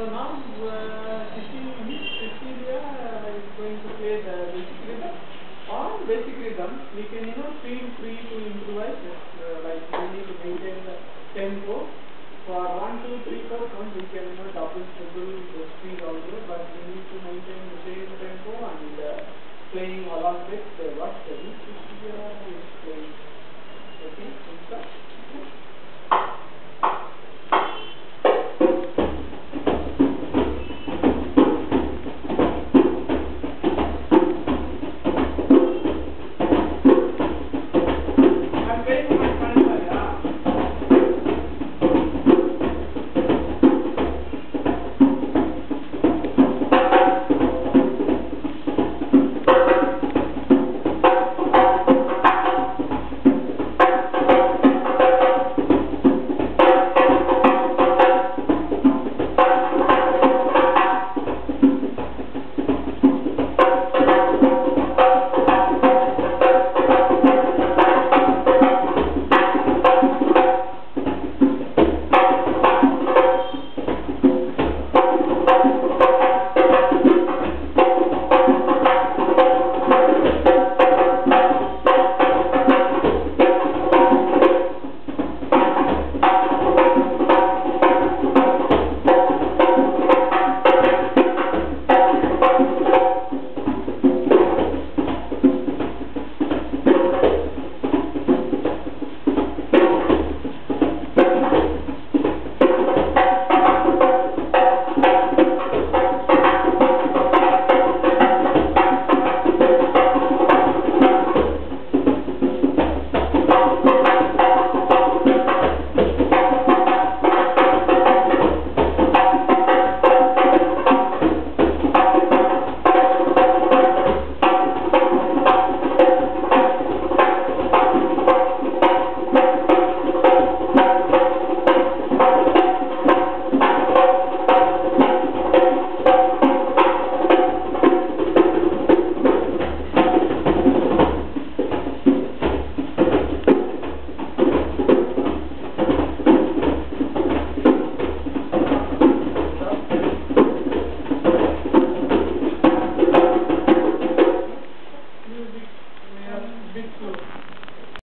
now Cecilia is going to play the basic rhythm. On basic rhythm, we can feel free to improvise. Like we need to maintain the tempo. For 1, 2, 3, 4 count, we can double, triple the speed also, but we need to maintain the same tempo and playing along with what Cecilia